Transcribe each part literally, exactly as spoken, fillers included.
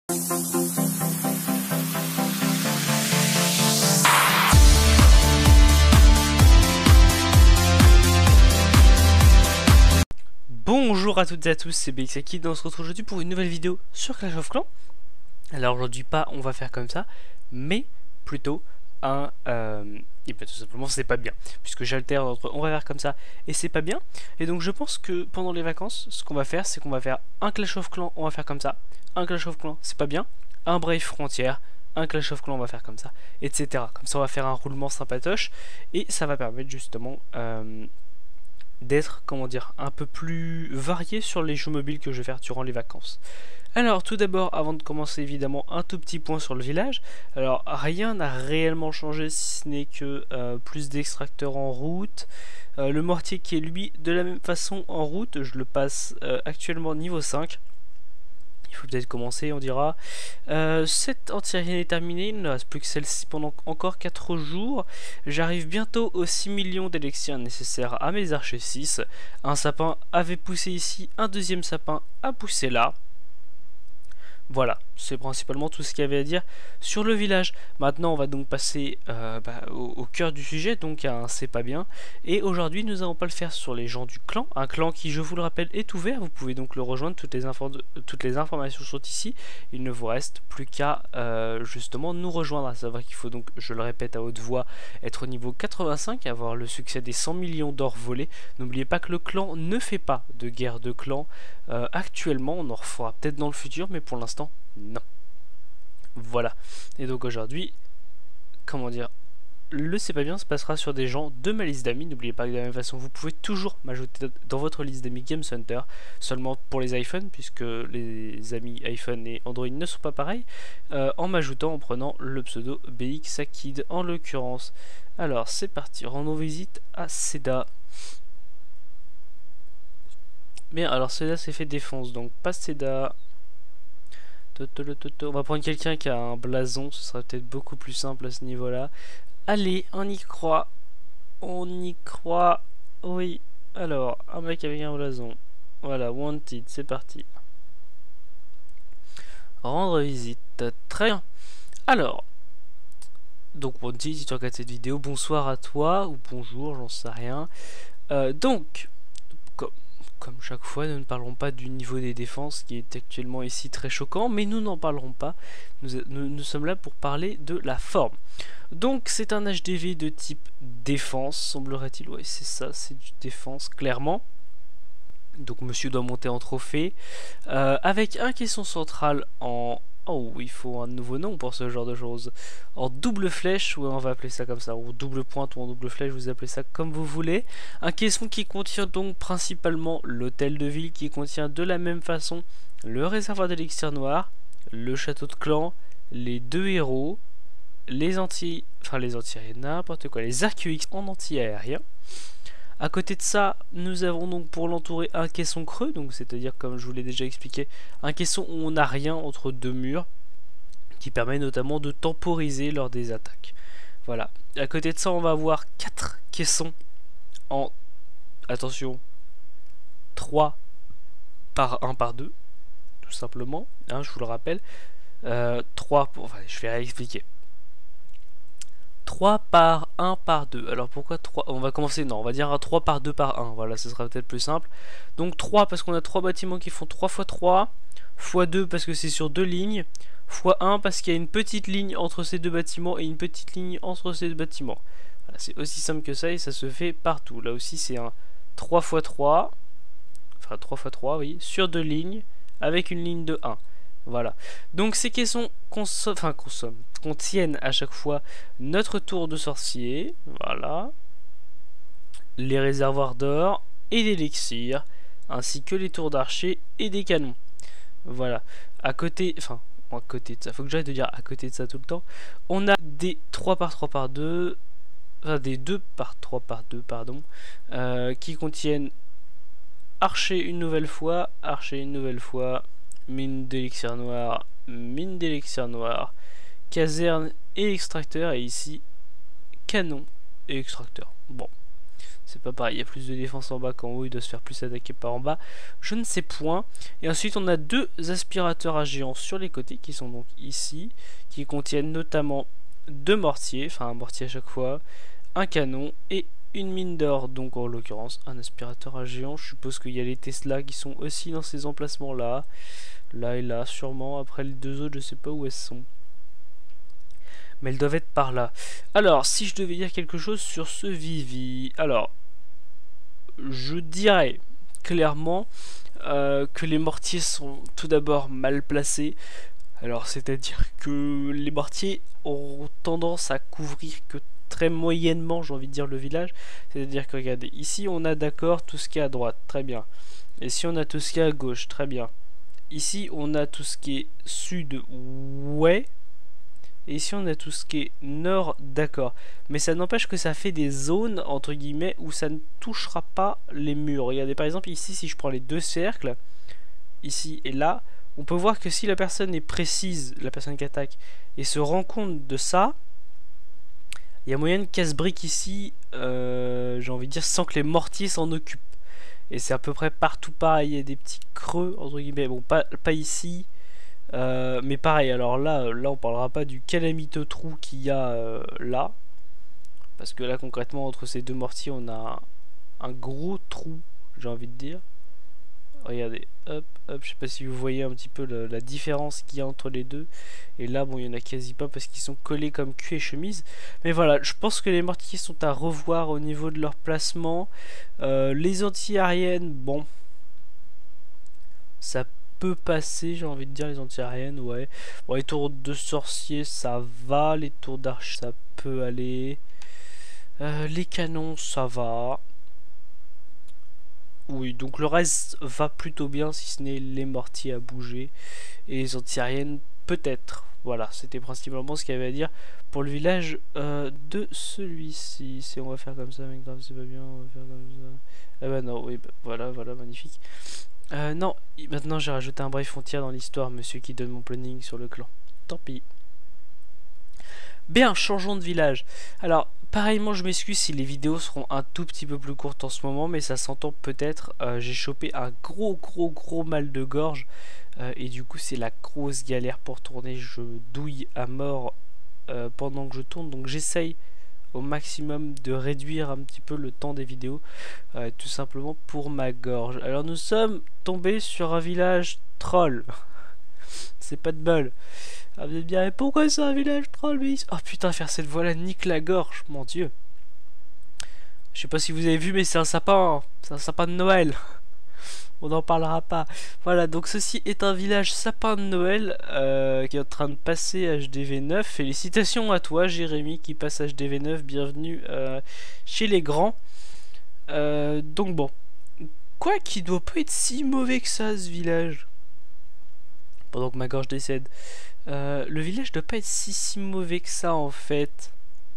Bonjour à toutes et à tous, c'est BXAKid et on se retrouve aujourd'hui pour une nouvelle vidéo sur Clash of Clans. Alors aujourd'hui pas on va faire comme ça, mais plutôt un... Euh, et bien tout simplement c'est pas bien, puisque j'alterne entre on va faire comme ça et c'est pas bien. Et donc je pense que pendant les vacances, ce qu'on va faire c'est qu'on va faire un Clash of Clans, on va faire comme ça, un Clash of Clans c'est pas bien, un Brave Frontière, un Clash of Clans on va faire comme ça, et cetera. Comme ça on va faire un roulement sympatoche et ça va permettre justement... Euh, d'être, comment dire, un peu plus varié sur les jeux mobiles que je vais faire durant les vacances. Alors tout d'abord, avant de commencer évidemment, un tout petit point sur le village. Alors rien n'a réellement changé si ce n'est que euh, plus d'extracteurs en route. Euh, le mortier qui est lui de la même façon en route, je le passe euh, actuellement niveau cinq. Il faut peut-être commencer, on dira. Euh, cette anti-aérienne est terminée, il ne reste plus que celle-ci pendant encore quatre jours. J'arrive bientôt aux six millions d'élections nécessaires à mes archers six. Un sapin avait poussé ici, un deuxième sapin a poussé là. Voilà, c'est principalement tout ce qu'il y avait à dire sur le village. Maintenant, on va donc passer euh, bah, au, au cœur du sujet, donc à un c'est pas bien. Et aujourd'hui, nous n'allons pas le faire sur les gens du clan. Un clan qui, je vous le rappelle, est ouvert. Vous pouvez donc le rejoindre. Toutes les, toutes les informations sont ici. Il ne vous reste plus qu'à euh, justement nous rejoindre. À savoir qu'il faut donc, je le répète à haute voix, être au niveau quatre-vingt-cinq, avoir le succès des cent millions d'or volés. N'oubliez pas que le clan ne fait pas de guerre de clan. Euh, actuellement, on en refera peut-être dans le futur, mais pour l'instant, non. Voilà. Et donc aujourd'hui, comment dire, le c'est pas bien se passera sur des gens de ma liste d'amis. N'oubliez pas que de la même façon, vous pouvez toujours m'ajouter dans votre liste d'amis Game Center, seulement pour les iPhones, puisque les amis iPhone et Android ne sont pas pareils, euh, en m'ajoutant, en prenant le pseudo BXAKid en l'occurrence. Alors c'est parti, rendons visite à Seda. Bien, alors Seda s'est fait défonce, donc pas Seda. On va prendre quelqu'un qui a un blason, ce sera peut-être beaucoup plus simple à ce niveau-là. Allez, on y croit. On y croit. Oui. Alors, un mec avec un blason. Voilà, wanted, c'est parti. Rendre visite. Très bien. Alors, donc wanted, si tu regardes cette vidéo, bonsoir à toi, ou bonjour, j'en sais rien. Euh, donc... Comme chaque fois, nous ne parlerons pas du niveau des défenses qui est actuellement ici très choquant, mais nous n'en parlerons pas. Nous, nous, nous sommes là pour parler de la forme. Donc c'est un H D V de type défense, semblerait-il. Oui, c'est ça, c'est du défense, clairement. Donc monsieur doit monter en trophée. Euh, avec un caisson central en... Oh, il faut un nouveau nom pour ce genre de choses. En double flèche, ou on va appeler ça comme ça, ou double pointe ou en double flèche, vous appelez ça comme vous voulez. Un caisson qui contient donc principalement l'hôtel de ville, qui contient de la même façon le réservoir d'élixir noir, le château de clan, les deux héros, les anti... Enfin les anti-aériens, n'importe quoi, les arcs X en anti-aérien. À côté de ça, nous avons donc pour l'entourer un caisson creux, donc c'est-à-dire, comme je vous l'ai déjà expliqué, un caisson où on n'a rien entre deux murs, qui permet notamment de temporiser lors des attaques. Voilà. À côté de ça, on va avoir quatre caissons en, attention, trois par un par deux, tout simplement, hein, je vous le rappelle. Euh, trois pour... Enfin, je vais réexpliquer. trois par un par deux. Alors pourquoi trois? On va commencer, non, on va dire un trois par deux par un. Voilà, ce sera peut-être plus simple. Donc trois parce qu'on a trois bâtiments qui font trois fois trois, fois deux parce que c'est sur deux lignes, fois un parce qu'il y a une petite ligne entre ces deux bâtiments et une petite ligne entre ces deux bâtiments. Voilà, c'est aussi simple que ça et ça se fait partout. Là aussi c'est un trois fois trois, enfin trois fois trois, oui, sur deux lignes avec une ligne de un. Voilà. Donc ces caissons consomment, enfin consomment, contiennent à chaque fois notre tour de sorcier, voilà, les réservoirs d'or et d'élixir, ainsi que les tours d'archer et des canons. Voilà. À côté, enfin, à côté de ça, faut que j'arrête de dire à côté de ça tout le temps, on a des trois par trois par deux, enfin des deux par trois par deux, pardon, euh, qui contiennent archer une nouvelle fois, archer une nouvelle fois, mine d'élixir noir, mine d'élixir noir, caserne et extracteur, et ici canon et extracteur. Bon, C'est pas pareil, il y a plus de défense en bas qu'en haut, il doit se faire plus attaquer par en bas. Je ne sais point. Et ensuite, on a deux aspirateurs à géants sur les côtés, qui sont donc ici, qui contiennent notamment deux mortiers, enfin un mortier à chaque fois, un canon et une mine d'or, donc en l'occurrence un aspirateur à géant. Je suppose qu'il y a les Tesla qui sont aussi dans ces emplacements là, là et là sûrement. Après les deux autres, je sais pas où elles sont, mais elles doivent être par là. Alors si je devais dire quelque chose sur ce Vivi, alors je dirais clairement euh, que les mortiers sont tout d'abord mal placés. Alors c'est à dire que les mortiers ont tendance à couvrir que très moyennement, j'ai envie de dire, le village. C'est à dire que regardez, ici on a d'accord tout ce qui est à droite, très bien. Ici on a tout ce qui est à gauche, très bien. Ici on a tout ce qui est sud, ouais. Et ici on a tout ce qui est nord, d'accord. Mais ça n'empêche que ça fait des zones, entre guillemets, où ça ne touchera pas les murs. Regardez par exemple ici, si je prends les deux cercles, ici et là, on peut voir que si la personne est précise, la personne qui attaque, et se rend compte de ça, il y a moyen de casse-brique ici, euh, j'ai envie de dire, sans que les mortiers s'en occupent. Et c'est à peu près partout pareil, il y a des petits creux, entre guillemets, bon, pas, pas ici, euh, mais pareil, alors là, là on parlera pas du calamiteux trou qu'il y a euh, là, parce que là concrètement, entre ces deux mortiers, on a un, un gros trou, j'ai envie de dire. Regardez, hop, hop, je sais pas si vous voyez un petit peu le, la différence qu'il y a entre les deux. Et là, bon, il y en a quasi pas parce qu'ils sont collés comme cul et chemise. Mais voilà, je pense que les mortiers sont à revoir au niveau de leur placement. Euh, les anti-aériennes, bon, ça peut passer, j'ai envie de dire, les anti-aériennes, ouais. Bon, les tours de sorciers, ça va. Les tours d'arche, ça peut aller. Euh, les canons, ça va. Oui, donc le reste va plutôt bien, si ce n'est les mortiers à bouger. Et les anti-aériennes, peut-être. Voilà, c'était principalement ce qu'il y avait à dire pour le village euh, de celui-ci. Si on va faire comme ça, mais grave, c'est pas bien, on va faire comme ça. Ah bah non, oui, bah, voilà, voilà, magnifique. Euh, non, maintenant j'ai rajouté un brave frontière dans l'histoire, monsieur qui donne mon planning sur le clan. Tant pis. Bien, changeons de village. Alors, pareillement, je m'excuse si les vidéos seront un tout petit peu plus courtes en ce moment, mais ça s'entend peut-être. Euh, j'ai chopé un gros, gros, gros mal de gorge. Euh, et du coup, c'est la grosse galère pour tourner. Je douille à mort euh, pendant que je tourne. Donc, j'essaye au maximum de réduire un petit peu le temps des vidéos. Euh, tout simplement pour ma gorge. Alors, nous sommes tombés sur un village troll. C'est pas de bol. Ah, vous êtes bien, mais pourquoi c'est un village troll, mais... Oh putain, faire cette voix là nique la gorge, mon dieu. Je sais pas si vous avez vu, mais c'est un sapin, hein. C'est un sapin de Noël. On n'en parlera pas. Voilà, donc ceci est un village sapin de Noël euh, qui est en train de passer H D V neuf. Félicitations à toi, Jérémy, qui passe H D V neuf. Bienvenue euh, chez les grands. Euh, donc bon, quoi qu'il doit pas être si mauvais que ça, ce village. Pendant que ma gorge décède. Euh, le village doit pas être si si mauvais que ça en fait.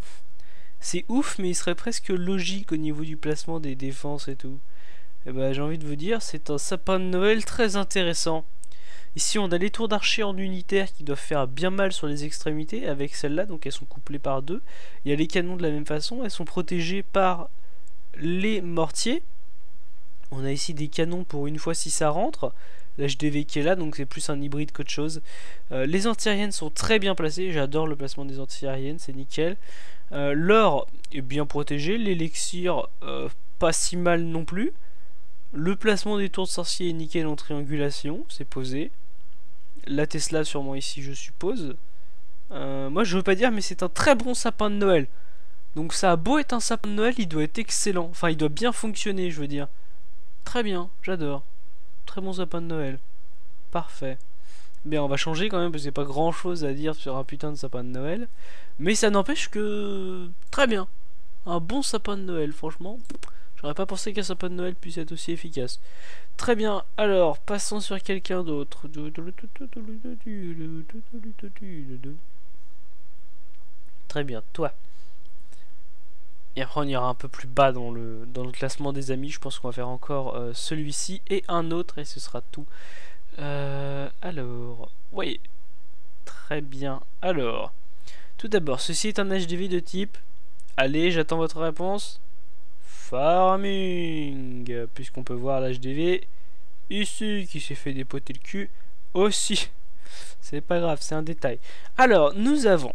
C'est ouf, mais il serait presque logique au niveau du placement des défenses et tout. Et bah j'ai envie de vous dire, c'est un sapin de Noël très intéressant. Ici on a les tours d'archer en unitaire qui doivent faire bien mal sur les extrémités avec celles-là, donc elles sont couplées par deux. Il y a les canons de la même façon, elles sont protégées par les mortiers. On a ici des canons pour une fois si ça rentre. L'H D V qui est là, donc c'est plus un hybride qu'autre chose. Euh, les anti-aériennes sont très bien placées, j'adore le placement des anti-aériennes, c'est nickel. Euh, L'or est bien protégé, l'élixir euh, pas si mal non plus. Le placement des tours de sorcier est nickel en triangulation, c'est posé. La Tesla sûrement ici je suppose. Euh, moi je veux pas dire, mais c'est un très bon sapin de Noël. Donc ça a beau être un sapin de Noël, il doit être excellent. Enfin il doit bien fonctionner, je veux dire. Très bien, j'adore. Très bon sapin de Noël. Parfait. Bien, on va changer quand même parce qu'il n'y a pas grand chose à dire sur un putain de sapin de Noël. Mais ça n'empêche que... Très bien. Un bon sapin de Noël, franchement. J'aurais pas pensé qu'un sapin de Noël puisse être aussi efficace. Très bien, alors, passons sur quelqu'un d'autre. Très bien, toi. Et après on ira un peu plus bas dans le, dans le classement des amis. Je pense qu'on va faire encore euh, celui-ci et un autre et ce sera tout. Euh, alors, oui, très bien. Alors, tout d'abord, ceci est un H D V de type. Allez, j'attends votre réponse. farming, puisqu'on peut voir l'H D V ici qui s'est fait dépoter le cul aussi. C'est pas grave, c'est un détail. Alors, nous avons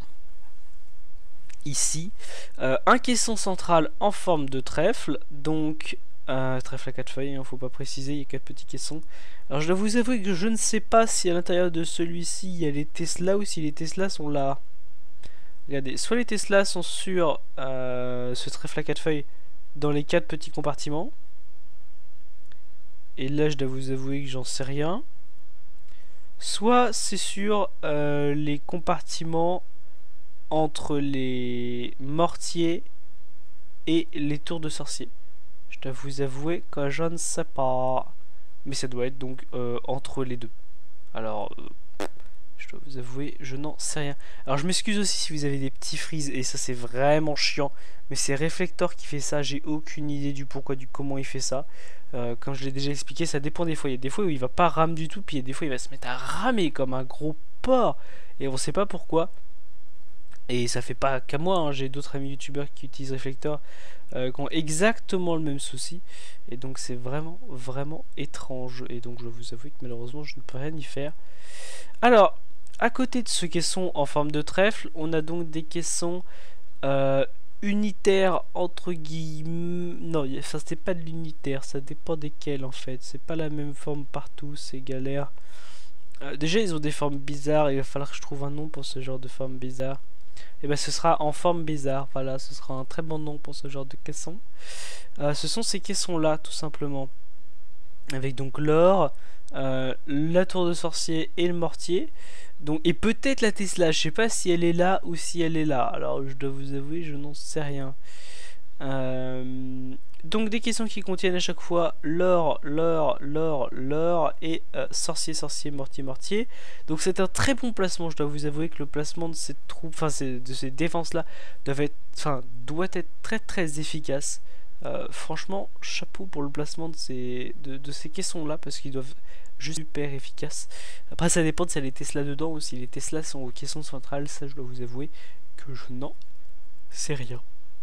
ici euh, un caisson central en forme de trèfle, donc euh, trèfle à quatre feuilles, il hein, faut pas préciser, il y a quatre petits caissons. Alors je dois vous avouer que je ne sais pas si à l'intérieur de celui-ci il y a les Tesla ou si les Tesla sont là. Regardez, soit les Tesla sont sur euh, ce trèfle à quatre feuilles dans les quatre petits compartiments, et là je dois vous avouer que j'en sais rien, soit c'est sur euh, les compartiments entre les mortiers et les tours de sorciers. Je dois vous avouer que je ne sais pas. Mais ça doit être donc euh, entre les deux. Alors, euh, je dois vous avouer, je n'en sais rien. Alors je m'excuse aussi si vous avez des petits freeze, et ça c'est vraiment chiant. Mais c'est Reflector qui fait ça, j'ai aucune idée du pourquoi, du comment il fait ça. Euh, comme je l'ai déjà expliqué, ça dépend des fois. Il y a des fois où il va pas rame du tout, puis il y a des fois où il va se mettre à ramer comme un gros porc. Et on sait pas pourquoi. Et ça fait pas qu'à moi, hein. J'ai d'autres amis youtubeurs qui utilisent Reflector euh, qui ont exactement le même souci. Et donc c'est vraiment, vraiment étrange. Et donc je dois vous avouer que malheureusement je ne peux rien y faire. Alors, à côté de ce caisson en forme de trèfle, on a donc des caissons euh, unitaires entre guillemets. Non, ça c'est pas de l'unitaire, ça dépend desquels en fait. C'est pas la même forme partout, c'est galère. Euh, déjà ils ont des formes bizarres, il va falloir que je trouve un nom pour ce genre de forme bizarre. Et ben ce sera en forme bizarre, voilà, ce sera un très bon nom pour ce genre de caisson. Euh, ce sont ces caissons là tout simplement, avec donc l'or, euh, la tour de sorcier et le mortier. Donc, et peut-être la Tesla, je sais pas si elle est là ou si elle est là, alors je dois vous avouer je n'en sais rien. Euh, donc des caissons qui contiennent à chaque fois l'or, l'or, l'or, l'or et euh, sorcier, sorcier, mortier, mortier. Donc c'est un très bon placement, je dois vous avouer que le placement de ces troupes, enfin de ces défenses là doit être, enfin, doit être très très efficace. Euh, franchement, chapeau pour le placement de ces, de, de ces caissons là, parce qu'ils doivent juste super efficaces. Après ça dépend de si y a les Tesla dedans ou si les Tesla sont au caisson central, ça je dois vous avouer que je n'en sais rien.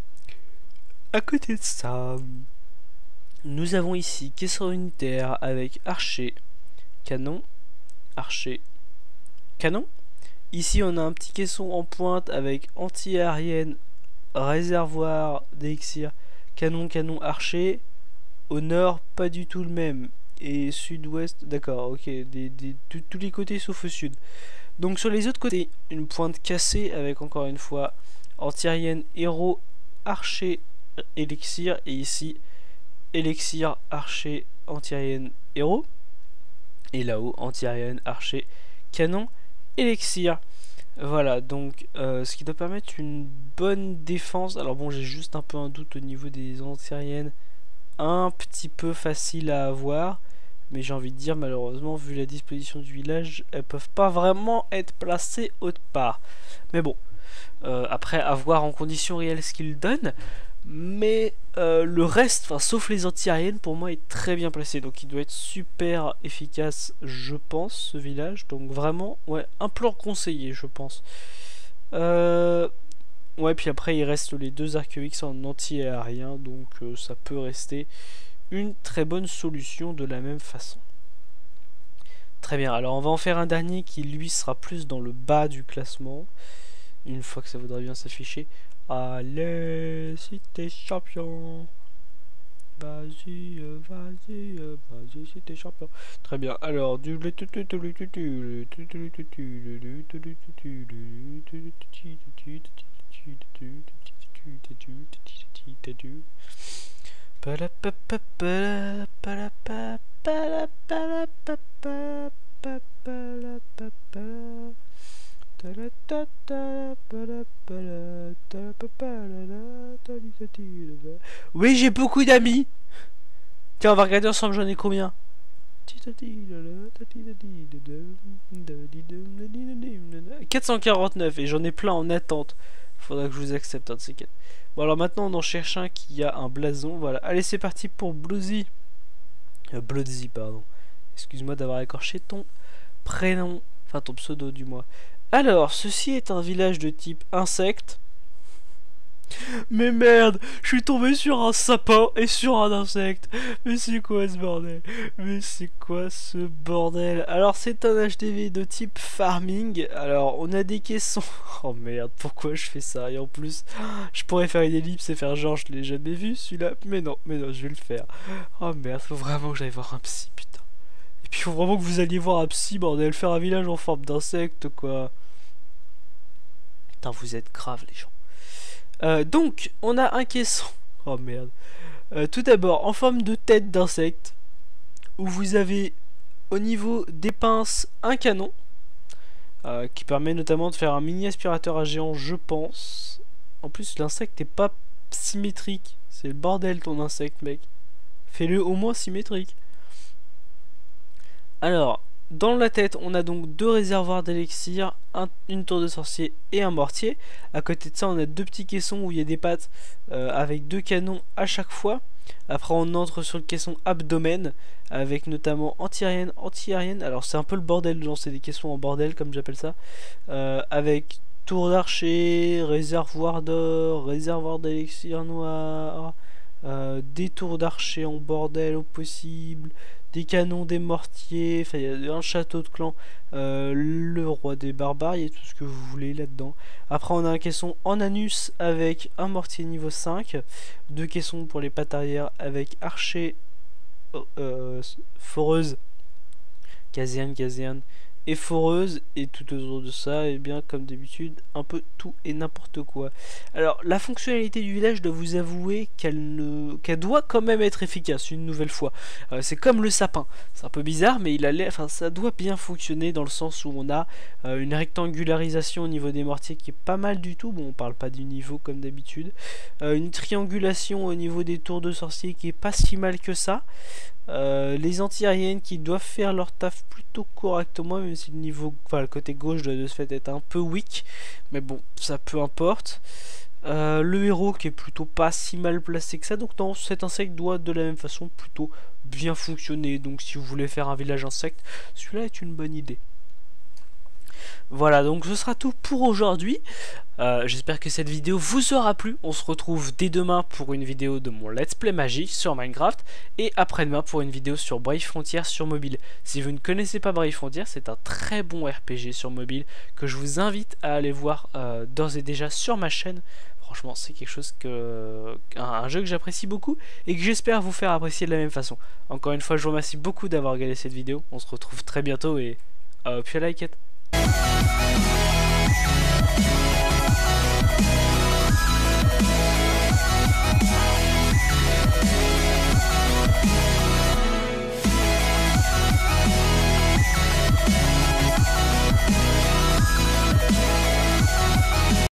À côté de ça, nous avons ici caisson unitaire avec archer, canon, archer, canon. Ici on a un petit caisson en pointe avec anti-aérienne, réservoir d'élixir, canon, canon, archer. Au nord pas du tout le même, et sud-ouest, d'accord, ok, des, des, tous les côtés sauf au sud. Donc sur les autres côtés, une pointe cassée avec encore une fois anti-aérienne, héros, archer, élixir, et ici élixir, archer, anti-aérienne, héros, et là-haut anti-aérienne, archer, canon, élixir. Voilà, donc euh, ce qui doit permettre une bonne défense. Alors bon, j'ai juste un peu un doute au niveau des anti-aériennes, un petit peu facile à avoir, mais j'ai envie de dire malheureusement vu la disposition du village, elles peuvent pas vraiment être placées autre part. Mais bon, euh, après avoir en conditions réelles ce qu'il donne. Mais euh, le reste, enfin sauf les anti-aériennes, pour moi est très bien placé. Donc il doit être super efficace, je pense, ce village. Donc vraiment, ouais, un plan conseillé, je pense. Euh, ouais, puis après il reste les deux arcs X en anti-aérien. Donc euh, ça peut rester une très bonne solution de la même façon. Très bien, alors on va en faire un dernier qui lui sera plus dans le bas du classement. Une fois que ça voudra bien s'afficher. Allez, si t'es champion, vas-y, vas-y, vas-y, si t'es champion. Très bien, alors du oui, j'ai beaucoup d'amis. Tiens, on va regarder ensemble, j'en ai combien? quatre cent quarante-neuf, et j'en ai plein en attente. Faudra que je vous accepte un de ces quatre. Bon, alors maintenant on en cherche un qui a un blason. Voilà, allez, c'est parti pour Bloody. Euh, Bloody, pardon. Excuse-moi d'avoir écorché ton prénom, enfin ton pseudo du moins. Alors, ceci est un village de type insecte. Mais merde, je suis tombé sur un sapin et sur un insecte. Mais c'est quoi ce bordel? Mais c'est quoi ce bordel? Alors c'est un H D V de type farming. Alors on a des caissons. Oh merde, pourquoi je fais ça? Et en plus, je pourrais faire une ellipse et faire genre je l'ai jamais vu celui-là. Mais non, mais non, je vais le faire. Oh merde, faut vraiment que j'aille voir un psy, putain. Et puis faut vraiment que vous alliez voir un psy, bordel. Faire un village en forme d'insecte, quoi. Putain, vous êtes graves les gens. Euh, donc, on a un caisson. Oh merde. Euh, tout d'abord, en forme de tête d'insecte, où vous avez au niveau des pinces un canon, euh, qui permet notamment de faire un mini aspirateur à géant, je pense. En plus, l'insecte n'est pas symétrique. C'est le bordel ton insecte, mec. Fais-le au moins symétrique. Alors, dans la tête, on a donc deux réservoirs d'élixir, un, une tour de sorcier et un mortier. À côté de ça, on a deux petits caissons où il y a des pattes euh, avec deux canons à chaque fois. Après, on entre sur le caisson abdomen avec notamment anti-aérienne, anti-aérienne. Alors, c'est un peu le bordel, genre, c'est des caissons en bordel, comme j'appelle ça. Euh, avec tour d'archer, réservoir d'or, réservoir d'élixir noir, euh, des tours d'archer en bordel au possible. Des canons, des mortiers, enfin il y a un château de clan, euh, le roi des barbares, il y a tout ce que vous voulez là-dedans. Après on a un caisson en anus avec un mortier niveau cinq, deux caissons pour les pattes arrière avec archer, euh, foreuse, caséane, caséane et foreuse, et tout autour de ça, et bien comme d'habitude, un peu tout et n'importe quoi. Alors la fonctionnalité du village, je dois vous avouer qu'elle ne... qu'elle doit quand même être efficace une nouvelle fois. Euh, c'est comme le sapin, c'est un peu bizarre, mais il a l'air, enfin ça doit bien fonctionner dans le sens où on a euh, une rectangularisation au niveau des mortiers qui est pas mal du tout. Bon, on parle pas du niveau comme d'habitude. Euh, une triangulation au niveau des tours de sorcier qui est pas si mal que ça. Euh, les anti-aériennes qui doivent faire leur taf plutôt correctement, même si le niveau, enfin le côté gauche doit de ce fait être un peu weak, mais bon, ça peu importe. Euh, le héros qui est plutôt pas si mal placé que ça, donc non, cet insecte doit de la même façon plutôt bien fonctionner. Donc si vous voulez faire un village insecte, celui-là est une bonne idée. Voilà, donc ce sera tout pour aujourd'hui. Euh, J'espère que cette vidéo vous aura plu. On se retrouve dès demain pour une vidéo de mon Let's Play Magic sur Minecraft. Et après-demain pour une vidéo sur Brave Frontier sur mobile. Si vous ne connaissez pas Brave Frontier, c'est un très bon R P G sur mobile que je vous invite à aller voir euh, d'ores et déjà sur ma chaîne. Franchement, c'est quelque chose que... Un, un jeu que j'apprécie beaucoup et que j'espère vous faire apprécier de la même façon. Encore une fois, je vous remercie beaucoup d'avoir regardé cette vidéo. On se retrouve très bientôt et... Euh, puis à la likette.